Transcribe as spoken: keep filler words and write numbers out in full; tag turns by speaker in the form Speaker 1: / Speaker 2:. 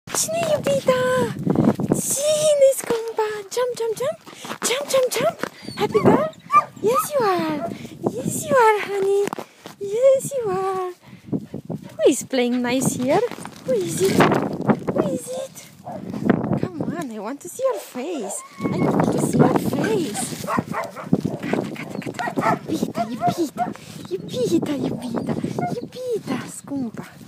Speaker 1: Cine, iubita? Cine, scumpa? Jump, jump, jump. Jump, jump, jump. Happy girl? Yes, you are. Yes, you are, honey. Yes, you are. Who is playing nice here? Who is it? Who is it? Come on, I want to see your face. I want to see your face. Gata, gata, gata. Iubita, iubita, iubita, iubita, iubita, scumpa.